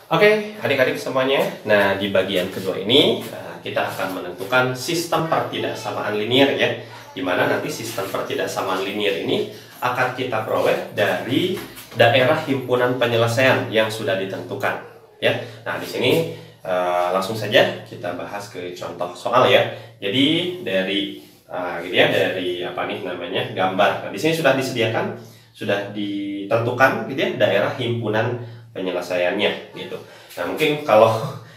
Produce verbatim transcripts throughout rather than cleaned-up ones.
Oke, adik-adik semuanya. Nah, di bagian kedua ini eh, kita akan menentukan sistem pertidaksamaan linier ya. Di mana nanti sistem pertidaksamaan linier ini akan kita peroleh dari daerah himpunan penyelesaian yang sudah ditentukan ya. Nah, di sini eh, langsung saja kita bahas ke contoh soal ya. Jadi dari uh, gitu ya, dari apa nih namanya gambar. Nah, di sini sudah disediakan, sudah ditentukan gitu ya daerah himpunan penyelesaiannya gitu. Nah, mungkin kalau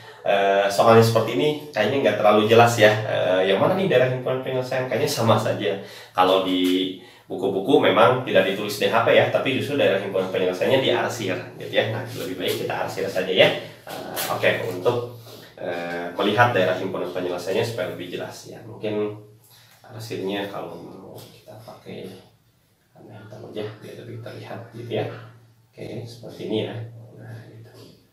uh, soalnya seperti ini kayaknya nggak terlalu jelas ya, uh, yang mana nih daerah himpunan penyelesaian, kayaknya sama saja. Kalau di buku-buku memang tidak ditulis D H P ya, tapi justru daerah himpunan penyelesaiannya diarsir gitu ya. Nah, lebih baik kita arsir saja ya. Uh, Oke, okay, untuk uh, melihat daerah himpunan penyelesaiannya supaya lebih jelas ya. Mungkin arsirnya kalau mau kita pakai warna hitam aja biar lebih terlihat gitu ya. Oke, okay, seperti ini ya. Nah, gitu.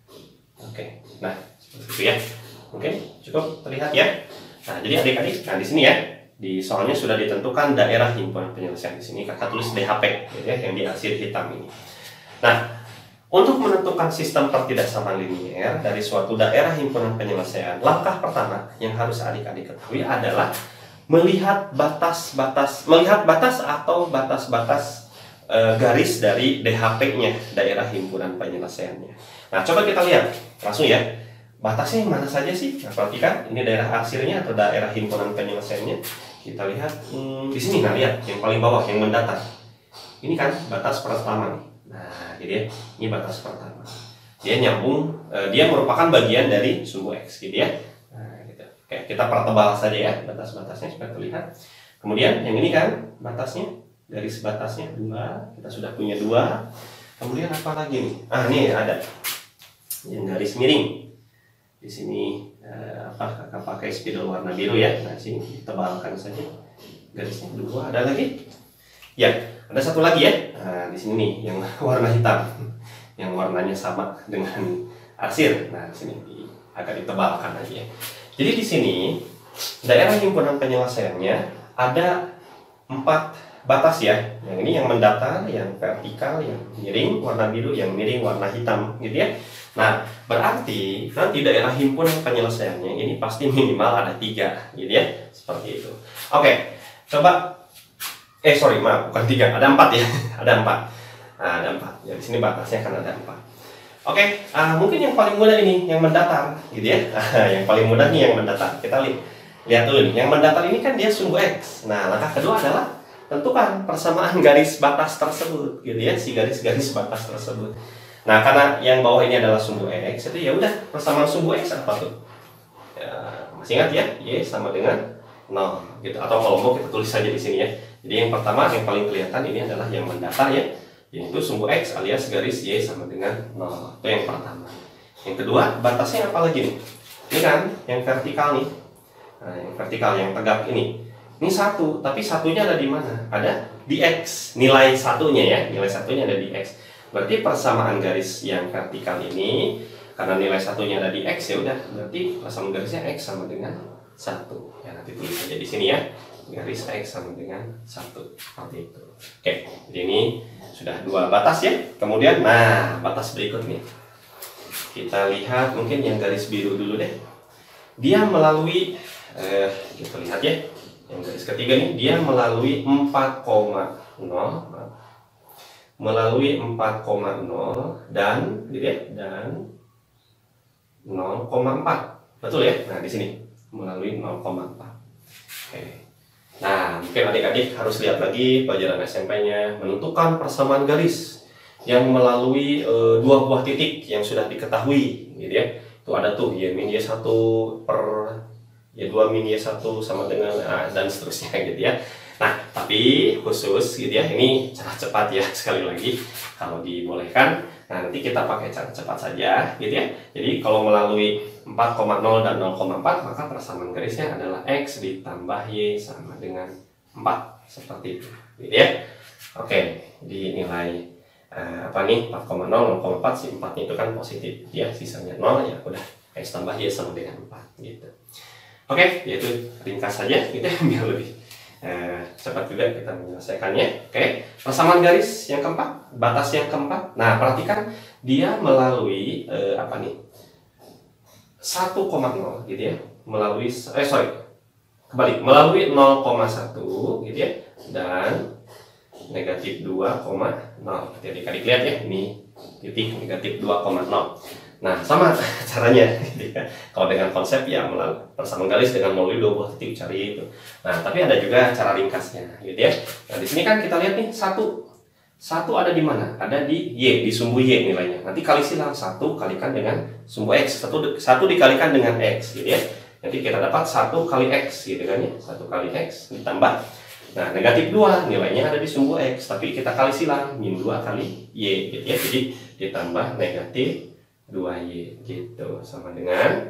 Oke, nah seperti itu ya. Mungkin cukup terlihat ya. Nah, jadi adik-adik, nah di sini ya, di soalnya sudah ditentukan daerah himpunan penyelesaian. Di sini kakak tulis D H P, gitu ya, yang diarsir hitam ini. Nah, untuk menentukan sistem pertidaksamaan linier dari suatu daerah himpunan penyelesaian, langkah pertama yang harus adik-adik ketahui adalah melihat batas-batas, melihat batas atau batas-batas e, garis dari D H P-nya, daerah himpunan penyelesaiannya. Nah, coba kita lihat langsung ya, batasnya yang mana saja sih? Nah, perhatikan, ini daerah arsirnya atau daerah himpunan penyelesaiannya. Kita lihat hmm, di sini, nah lihat yang paling bawah yang mendatar. Ini kan batas pertama nih. Nah, jadi ya, ini batas pertama. Dia nyambung, e, dia merupakan bagian dari sumbu X gitu ya. Nah, gitu. Oke, kita pertebal saja ya batas-batasnya supaya terlihat. Kemudian yang ini kan batasnya, garis batasnya dua, kita sudah punya dua. Kemudian apa lagi nih? Ah, ini ada yang garis miring. Di sini eh, apa kakak pakai spidol warna biru ya. Nah, sini ditebalkan saja garisnya dua. Ada lagi? Ya, ada satu lagi ya. Nah, di sini nih yang warna hitam, yang warnanya sama dengan arsir. Nah, di sini di, agak ditebalkan lagi ya. Jadi di sini daerah himpunan penyelesaiannya ada empat batas ya. Yang ini yang mendatar, yang vertikal, yang miring warna biru, yang miring warna hitam gitu ya. Nah, berarti nanti daerah himpunan penyelesaiannya ini pasti minimal ada tiga gitu ya, seperti itu. Oke, coba eh sorry maaf bukan tiga, ada empat ya. Ada empat. Nah, ada empat ya, di sini batasnya kan ada empat. Oke, uh, mungkin yang paling mudah ini yang mendatar gitu ya. Yang paling mudah nih yang mendatar. Kita lihat lihat dulu nih, yang mendatar ini kan dia sumbu X. Nah, langkah kedua adalah tentukan persamaan garis batas tersebut gitu ya, si garis-garis batas tersebut. Nah, karena yang bawah ini adalah sumbu X, itu ya udah persamaan sumbu X apa tuh? Ya, masih ingat ya, Y sama dengan nol gitu. Atau kalau mau kita tulis saja di sini ya. Jadi yang pertama yang paling kelihatan ini adalah yang mendatar ya, yaitu sumbu X alias garis Y sama dengan nol. Itu yang pertama. Yang kedua, batasnya apa lagi nih? Ini kan yang vertikal nih. Nah, yang vertikal yang tegak ini. Ini satu, tapi satunya ada di mana? Ada di X. Nilai satunya ya, nilai satunya ada di X. Berarti persamaan garis yang vertikal ini, karena nilai satunya ada di X, ya udah, berarti persamaan garisnya X sama dengan satu. Ya, nanti tulis aja di sini ya. Garis X sama dengan satu. Seperti itu. Oke, jadi ini sudah dua batas ya. Kemudian, nah, batas berikutnya. Kita lihat mungkin yang garis biru dulu deh. Dia melalui, eh, kita lihat ya. Yang garis ketiga nih, dia melalui empat koma nol, melalui empat koma nol dan gitu ya, dan nol koma empat. Betul ya? Nah, di sini melalui nol koma empat. Oke. Nah, mungkin adik-adik harus lihat lagi pelajaran S M P-nya, menentukan persamaan garis yang melalui e, dua buah titik yang sudah diketahui gitu ya. Itu ada tuh Y min Y satu per Y dua min Y satu sama dengan ah, dan seterusnya gitu ya. Nah, tapi khusus gitu ya, ini cara cepat ya, sekali lagi kalau dibolehkan. Nah, nanti kita pakai cara cepat saja gitu ya. Jadi kalau melalui empat koma nol dan nol koma empat, maka persamaan garisnya adalah X ditambah Y sama dengan empat, seperti itu gitu ya. Oke, di nilai uh, apa nih, empat koma nol, nol koma empat, si empat itu kan positif ya, sisanya nol ya udah, X tambah Y sama dengan empat gitu. Oke, yaitu ringkas saja gitu ya, biar lebih eh, cepat juga kita menyelesaikannya. Oke, persamaan garis yang keempat, batas yang keempat. Nah, perhatikan dia melalui eh, apa nih? satu koma nol gitu ya. Melalui eh sorry. Kembali melalui nol koma satu gitu ya. Dan negatif dua koma nol. Jadi adik lihat ya, ini titik negatif dua koma nol. Nah, sama caranya gitu ya. Kalau dengan konsep ya melalui persamaan garis dengan melalui dua buah titik cari itu. Nah, tapi ada juga cara ringkasnya gitu ya. Nah, di sini kan kita lihat nih satu satu ada di mana? Ada di Y, di sumbu Y nilainya. Nanti kali silang satu kalikan dengan sumbu X. Satu, satu dikalikan dengan X gitu ya. Nanti kita dapat satu kali X gitu kan ya. satu kali X ditambah. Nah, negatif dua nilainya ada di sumbu X. Tapi kita kali silang. Min dua kali Y gitu ya. Jadi ditambah negatif dua Y gitu. Sama dengan.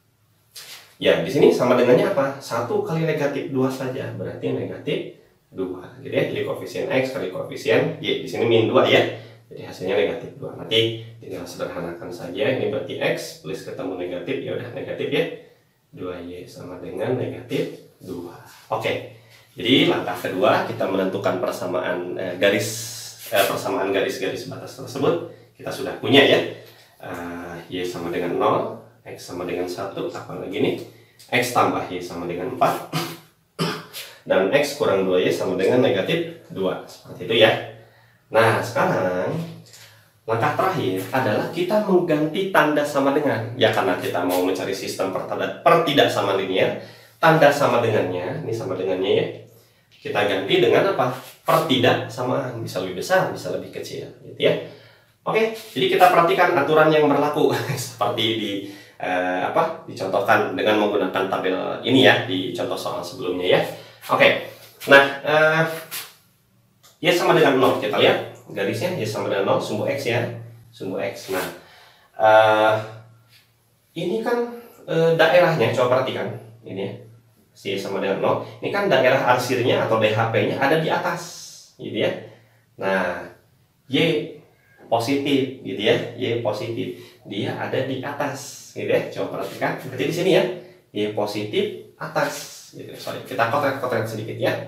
Ya, di sini sama dengannya apa? satu kali negatif dua saja. Berarti negatif dua gitu ya. Jadi koefisien X kali koefisien Y. Di sini min dua ya. Jadi hasilnya negatif dua. Nanti tinggal sederhanakan saja. Ini berarti X plus ketemu negatif, ya udah negatif ya. dua Y sama dengan negatif dua. Oke. Jadi langkah kedua kita menentukan persamaan eh, garis eh, persamaan garis-garis batas tersebut. Kita sudah punya ya. Uh, Y sama dengan nol, X sama dengan satu, apalagi nih X tambah Y sama dengan empat dan X kurang dua Y sama dengan negatif dua, seperti itu ya. Nah, sekarang langkah terakhir adalah kita mengganti tanda sama dengan. Ya, karena kita mau mencari sistem pertidaksamaan linear, tanda sama dengannya, ini sama dengannya ya, kita ganti dengan apa? Pertidaksamaan, bisa lebih besar, bisa lebih kecil gitu ya. Oke, jadi kita perhatikan aturan yang berlaku seperti di eh, apa dicontohkan dengan menggunakan tabel ini ya di contoh soal sebelumnya ya. Oke, nah eh, Y sama dengan nol, kita lihat garisnya Y sama dengan nol, sumbu X ya, sumbu X. Nah, eh, ini kan eh, daerahnya, coba perhatikan ini ya, Y sama dengan nol. Ini kan daerah arsirnya atau D H P-nya ada di atas, gitu ya. Nah, Y positif gitu ya, Y positif, dia ada di atas gitu ya. Coba perhatikan, berarti di sini ya, Y positif atas gitu. Sorry, kita kotret-kotret sedikit ya.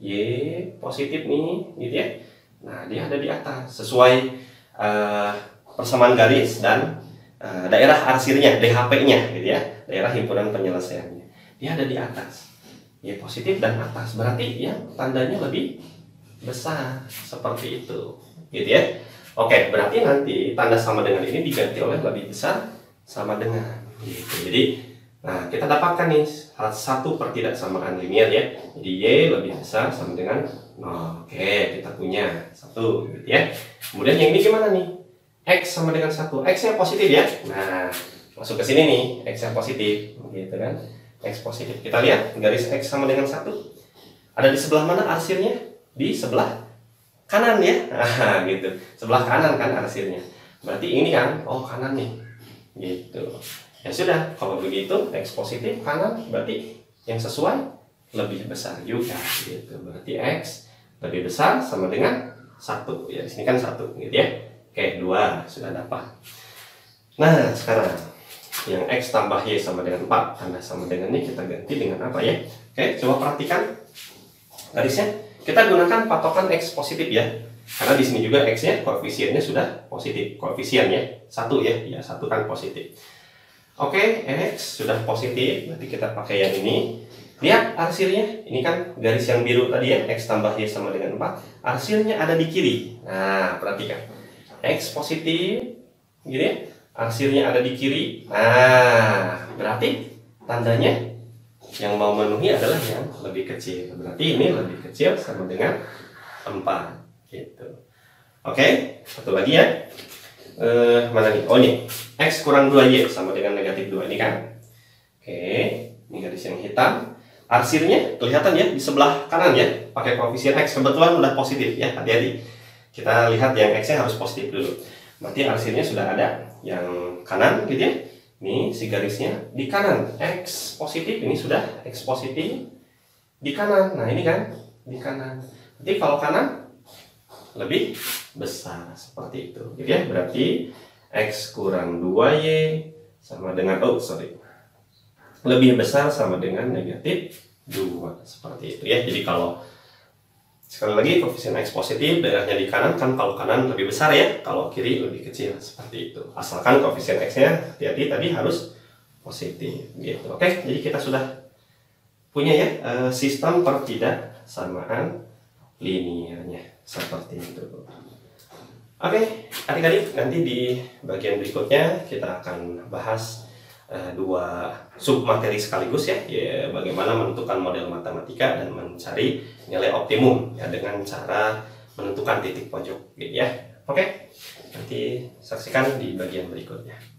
Y positif nih gitu ya. Nah, dia ada di atas sesuai uh, persamaan garis dan uh, daerah arsirnya, D H P-nya gitu ya, daerah himpunan penyelesaiannya. Dia ada di atas. Y positif dan atas, berarti ya tandanya lebih besar seperti itu gitu ya. Oke, berarti nanti tanda sama dengan ini diganti oleh lebih besar sama dengan gitu. Jadi, nah kita dapatkan nih satu pertidaksamaan linear ya. Jadi Y lebih besar sama dengan nol. Oke, kita punya satu gitu ya. Kemudian yang ini gimana nih? X sama dengan satu. X-nya positif ya. Nah, masuk ke sini nih, X yang positif gitu kan. X positif. Kita lihat garis X sama dengan satu. Ada di sebelah mana arsirnya? Di sebelah kanan ya, nah, gitu. Sebelah kanan kan arsirnya. Berarti ini kan, oh kanan nih, gitu. Ya sudah, kalau begitu X positif kanan, berarti yang sesuai lebih besar juga, gitu. Berarti X lebih besar sama dengan satu. Ya, di sini kan satu, gitu ya. Oke, dua sudah dapat. Nah, sekarang yang X tambah Y sama dengan empat, tanda sama dengan ini kita ganti dengan apa ya? Oke, coba perhatikan garisnya. Kita gunakan patokan X positif ya, karena di sini juga X-nya koefisiennya sudah positif, koefisiennya satu ya, ya satu kan positif. Oke, X sudah positif, berarti kita pakai yang ini. Lihat arsirnya, ini kan garis yang biru tadi ya, X tambah Y sama dengan empat, arsirnya ada di kiri. Nah, perhatikan, X positif, gitu ya, arsirnya ada di kiri. Nah, berarti tandanya yang mau memenuhi adalah yang lebih kecil. Berarti ini lebih kecil sama dengan empat gitu. Oke, satu lagi ya. Eh, mana nih? Oh ini, X kurang dua Y sama dengan negatif dua ini kan. Oke, ini garis yang hitam. Arsirnya kelihatan ya di sebelah kanan ya, pakai koefisien X. Kebetulan udah positif ya, hati-hati. Kita lihat yang X-nya harus positif dulu. Berarti arsirnya sudah ada yang kanan gitu ya. Ini si garisnya di kanan, X positif, ini sudah X positif di kanan. Nah ini kan di kanan. Jadi kalau kanan lebih besar seperti itu, gitu ya. Berarti X kurang dua Y sama dengan, oh sorry, lebih besar sama dengan negatif dua, seperti itu ya. Jadi kalau Sekali lagi, koefisien X positif, daerahnya di kanan, kan kalau kanan lebih besar ya, kalau kiri lebih kecil, seperti itu. Asalkan koefisien X-nya, hati-hati tadi harus positif, gitu. Oke, jadi kita sudah punya ya, sistem pertidaksamaan liniernya, seperti itu. Oke, adik-adik, nanti di bagian berikutnya kita akan bahas uh, dua submateri sekaligus ya, ya, bagaimana menentukan model matematika dan mencari nilai optimum ya dengan cara menentukan titik pojok, gitu ya. Oke, nanti saksikan di bagian berikutnya.